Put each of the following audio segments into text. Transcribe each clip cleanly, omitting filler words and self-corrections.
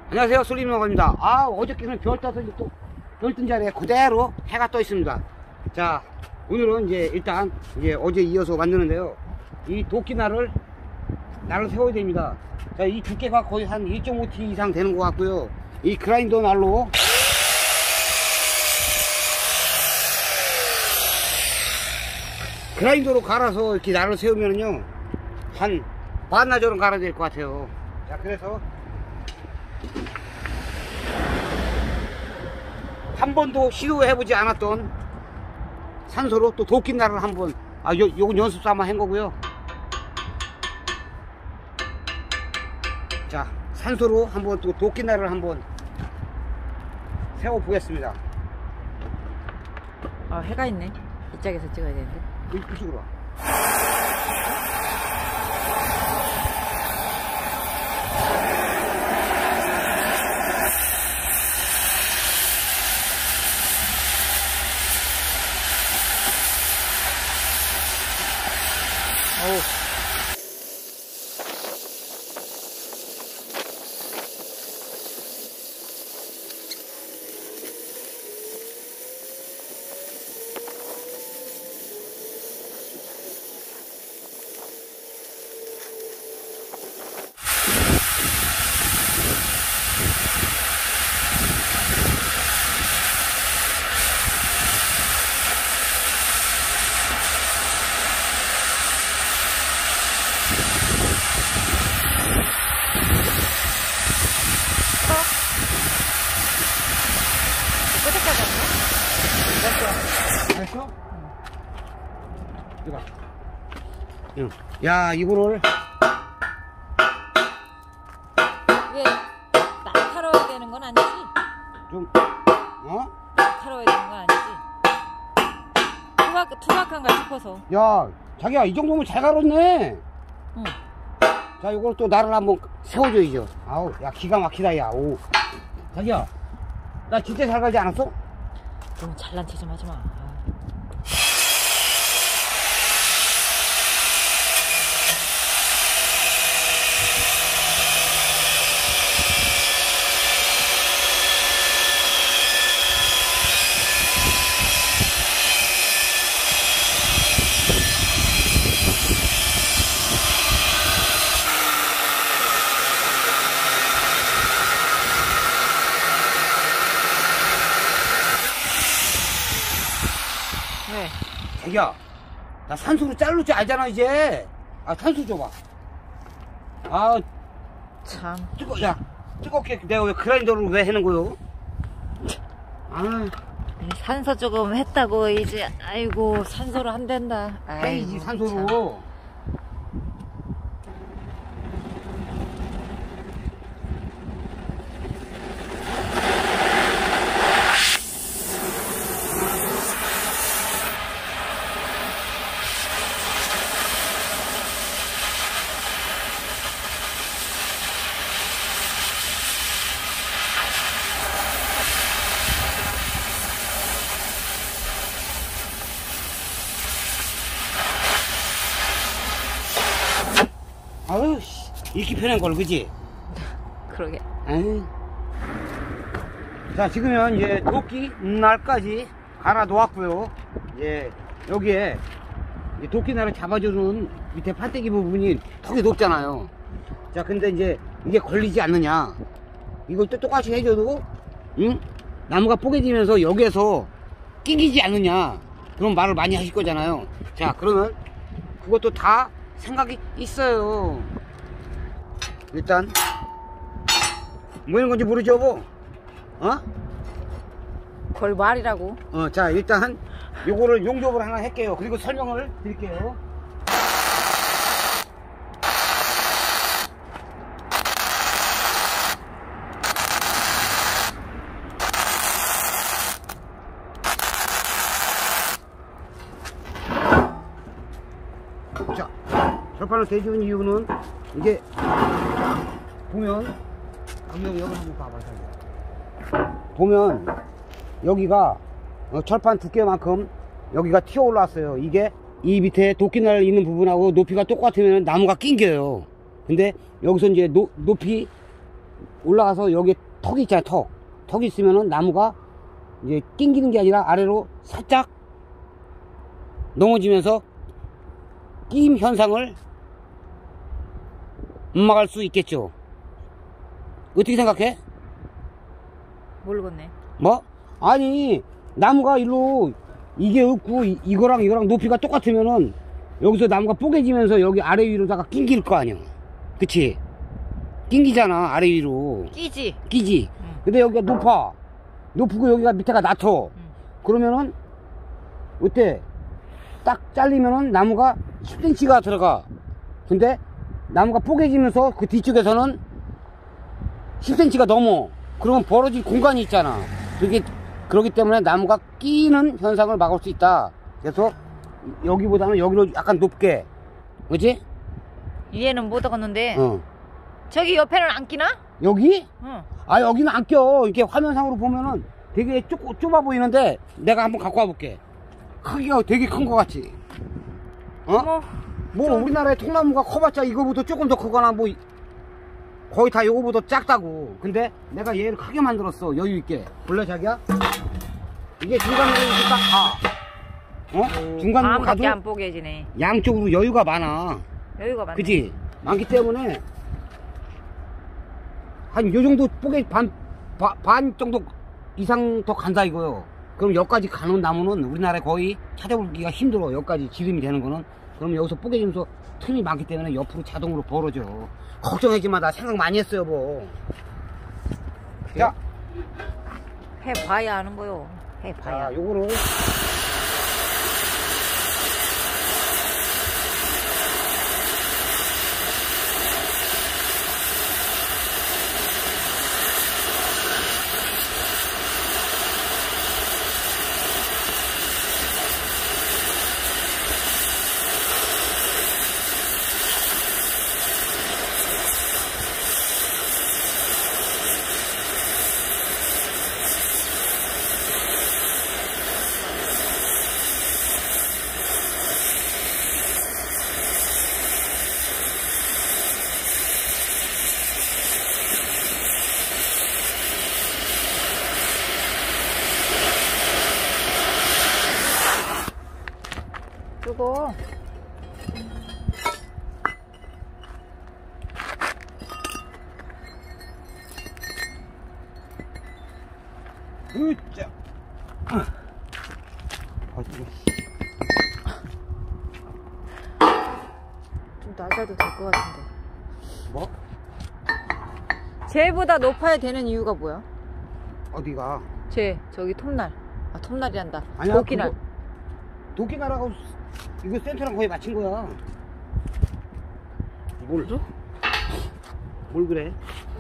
안녕하세요, 솔리노가입니다. 어저께는 별 떠서 또 별 뜬 자리에 그대로 해가 떠 있습니다. 자, 오늘은 이제 일단 이제 어제 이어서 만드는데요. 이 도끼날을 세워야 됩니다. 자, 이 두께가 거의 한 1.5T 이상 되는 것 같고요. 이 그라인더 날로 그라인더로 갈아서 이렇게 날을 세우면요 한 반나절은 갈아야 될 것 같아요. 자, 그래서 한 번도 시도해보지 않았던 산소로 또 도끼날을 한번 요건 연습 삼아 한 거고요. 자, 산소로 한번 또 도끼날을 한번 세워 보겠습니다. 해가 있네. 이쪽에서 찍어야 되는데. 이쪽으로 와. 됐어? 이거. 응. 야, 이거를 이게 날카로워야 되는 건 아니지? 좀 날카로워야 되는 건 아니지? 투박한가 싶어서. 야, 자기야, 이 정도면 잘 갈았네. 응. 자, 이걸 또 나를 한번 세워줘야죠. 아우, 야, 기가 막히다, 야. 오. 자기야, 나 진짜 잘 가지 않았어? 너무 잘난 체 좀 하지 마. 네. 자기야, 나 산소로 자를 줄 알잖아, 이제. 산소 줘봐. 참. 야, 뜨겁게 내가 왜 그라인더를 왜 해는 거요? 산소 조금 했다고 이제 아이고 산소로 안 된다. 해야지, 산소로. 참. 아유, 씨, 이렇게 편한 걸, 그지? 그러게. 아유. 자, 지금은 이제 도끼 날까지 갈아 놓았고요. 이제 여기에 이제 도끼 날을 잡아주는 밑에 판때기 부분이 턱이 높잖아요. 자, 근데 이제 이게 걸리지 않느냐. 이걸 또 똑같이 해줘도, 응? 나무가 뽀개지면서 여기에서 끼기지 않느냐. 그런 말을 많이 하실 거잖아요. 자, 그러면 그것도 다 생각이 있어요. 일단 뭐 있는 건지 모르죠, 뭐? 그걸 말이라고. 자, 일단 요거를 용접을 하나 할게요. 그리고 설명을 드릴게요. 자, 철판을 대주는 이유는 이게 보면 여기 한번 봐봐. 보면 여기가 철판 두께만큼 여기가 튀어 올라왔어요. 이게 이 밑에 도끼날 있는 부분하고 높이가 똑같으면 나무가 낑겨요. 근데 여기서 이제 높이 올라가서 여기 턱이 있잖아요. 턱이 있으면은 나무가 이제 낑기는 게 아니라 아래로 살짝 넘어지면서 끼임 현상을 막을 수 있겠죠. 어떻게 생각해? 모르겠네. 뭐? 아니, 나무가 일로 이게 없고 이거랑 높이가 똑같으면은 여기서 나무가 뽀개지면서 여기 아래 위로다가 낑길 거 아니야. 그치? 낑기잖아, 아래 위로. 끼지. 근데 여기가 높고 여기가 밑에가 낮어. 그러면은 어때? 딱 잘리면은 나무가 10cm가 들어가. 근데 나무가 뽀개지면서 그 뒤쪽에서는 10cm가 넘어. 그러면 벌어질 공간이 있잖아. 그러기 때문에 나무가 끼는 현상을 막을 수 있다. 그래서 여기보다는 여기로 약간 높게. 그치? 이해는 못하겠는데. 어. 저기 옆에는 안 끼나? 여기? 응. 아, 여기는 안 껴. 이렇게 화면상으로 보면은 되게 좁아 보이는데 내가 한번 갖고 와볼게. 크기가 되게 큰 거 같지? 어? 뭐 우리나라의 통나무가 커봤자 이거보다 조금 더 크거나 뭐 거의 다 이거보다 작다고. 근데 내가 얘를 크게 만들었어. 여유있게. 볼래 자기야? 이게 중간으로 이렇게 딱 가. 어? 중간으로 가도 반밖에 안 뽀개지네. 양쪽으로 여유가 많아. 여유가 많네. 그치? 많기 때문에 한 요 정도 뽀개 반 정도 이상 더 간다 이거요. 그럼 여기까지 가는 나무는 우리나라에 거의 찾아보기가 힘들어. 여기까지 지름이 되는 거는. 그럼 여기서 뽀개지면서 틈이 많기 때문에 옆으로 자동으로 벌어져. 걱정하지 마. 나 생각 많이 했어요 뭐. 자, 해봐야 아는 거요. 해봐야. 자, 요거를 그거 으쌰. 좀 낮아도 될 것 같은데. 뭐? 쟤보다 높아야 되는 이유가 뭐야? 어디가? 저기 톱날. 아, 톱날이란다. 아니야, 도끼날. 도끼날하고 이거 센터랑 거의 맞춘 거야. 뭘 그래?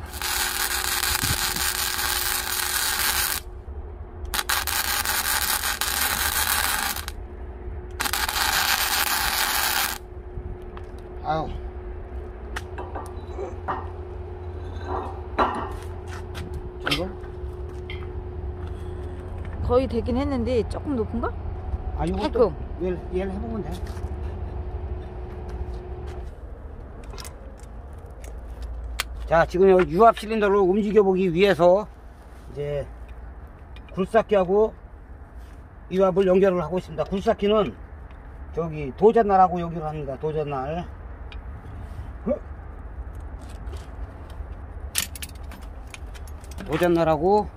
아유. 정도? 거의 되긴 했는데 조금 높은가? 아, 이것도 얘를 해보면 돼. 자, 지금 여기 유압 실린더를 움직여보기 위해서 이제 굴삭기하고 유압을 연결을 하고 있습니다. 굴삭기는 저기 도전날하고 연결합니다. 도전날. 도전날하고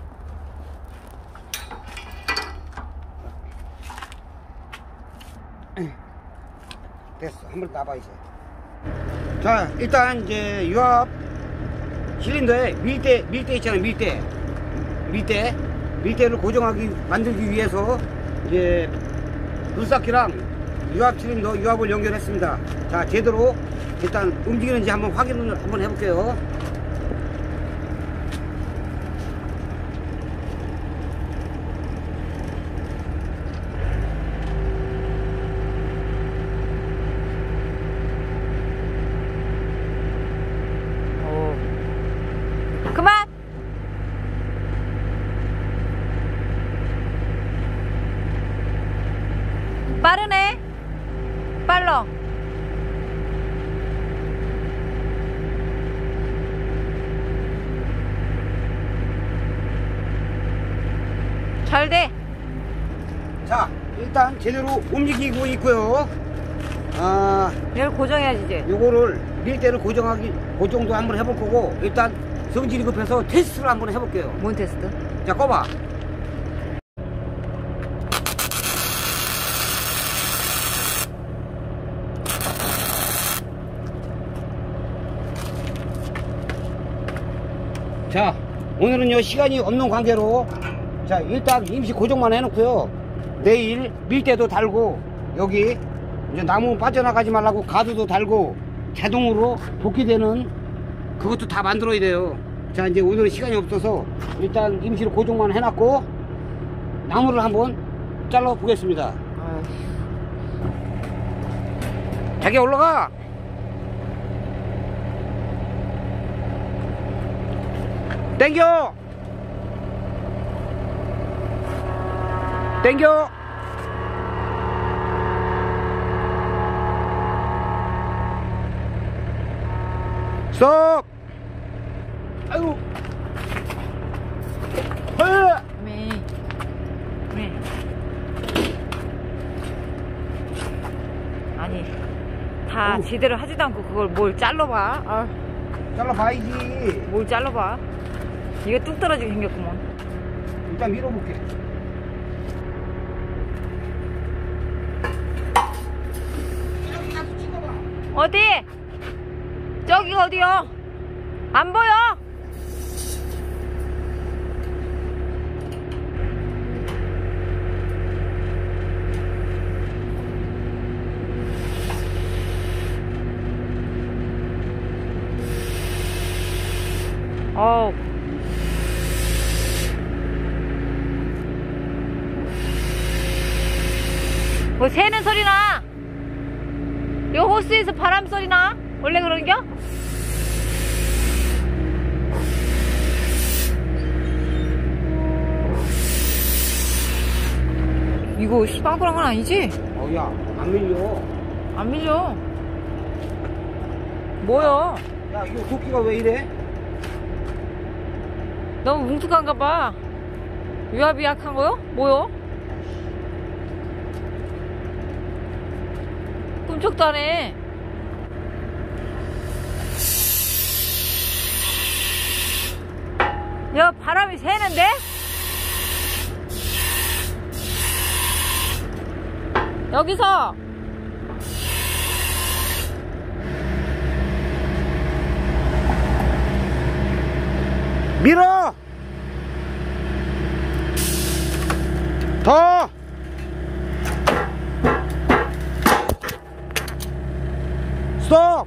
됐어. 한번 놔봐 이제. 자, 일단 이제 유압 실린더에 밀대 있잖아요. 밀대를 고정하기 만들기 위해서 이제 굴삭기랑 유압 실린더 유압을 연결했습니다. 자, 제대로 일단 움직이는지 한번 확인을 한번 해볼게요. 그만! 빠르네. 빨라. 잘 돼. 자, 일단 제대로 움직이고 있고요. 얘를 고정해야지 이제. 요거를 밀대를 고정도 한번 해볼 거고, 일단 성질이 급해서 테스트를 한번 해볼게요. 뭔 테스트? 자, 꺼봐. 자, 오늘은요 시간이 없는 관계로 자 일단 임시 고정만 해놓고요, 내일 밀대도 달고 여기 이제 나무 빠져나가지 말라고 가드도 달고 자동으로 복귀되는 그것도 다 만들어야 돼요. 자, 이제 오늘은 시간이 없어서 일단 임시로 고정만 해놨고 나무를 한번 잘라 보겠습니다. 자기야, 올라가. 땡겨! 땡겨! 스톱! 아이고! 아니, 다 제대로 하지도 않고 그걸 뭘 잘라봐. 잘라봐야지. 뭘 잘라봐. 이게 뚝 떨어지게 생겼구먼. 일단 밀어볼게. 어디? 저기가 어디요? 안 보여? 뭐 새는 소리 나? 요 호스에서 바람 소리 나? 원래 그런겨? 이거 시방구란 건 아니지? 야, 안 밀려. 안 밀려. 뭐야? 야, 이거 도끼가 왜 이래? 너무 뭉툭한가 봐. 유압이 약한 거요? 뭐요? 꿈쩍도 안 해. 야, 바람이 새는데? 여기서 밀어! 더! 스톱!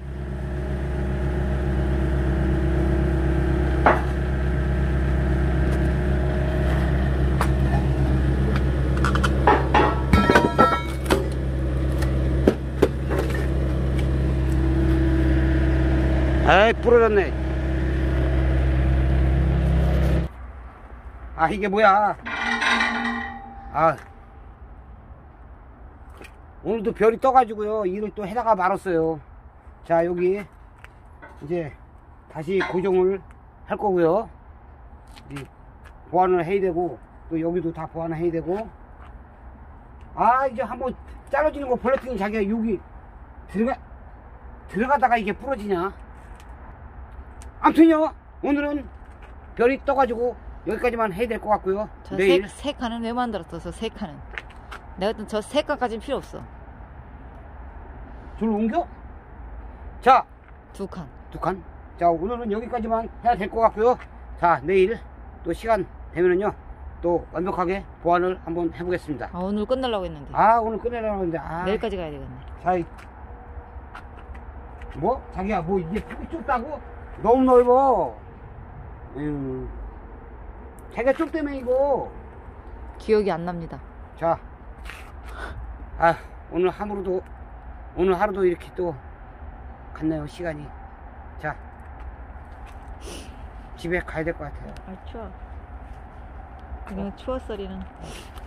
에이, 부러졌네. 아, 이게 뭐야? 오늘도 별이 떠가지고요, 일을 또 해다가 말았어요. 자, 여기 이제 다시 고정을 할 거고요. 보완을 해야 되고, 또 여기도 다 보완을 해야 되고. 이제 한번 잘라지는 거 벌렸더니 자기가 여기 들어가다가 이게 부러지냐? 아무튼요, 오늘은 별이 떠가지고 여기까지만 해야 될 것 같고요. 저 내일 세 칸은 왜 만들었어? 저 세 칸은 내가 저 세 칸까지는 필요 없어. 줄 옮겨? 자, 두 칸. 자, 오늘은 여기까지만 해야 될 것 같고요. 자, 내일 또 시간 되면은요, 또 완벽하게 보완을 한번 해보겠습니다. 오늘 끝내려고 했는데. 오늘 끝내려고 했는데. 내일까지 가야 되겠네. 자, 뭐? 자기야, 뭐 이게 폭이 좁다고? 너무 넓어. 자기가 좁다며 이거. 기억이 안 납니다. 자, 오늘 하루도 이렇게 또 갔네요, 시간이. 자, 집에 가야 될 것 같아요. 추워. 그냥 추웠어리는.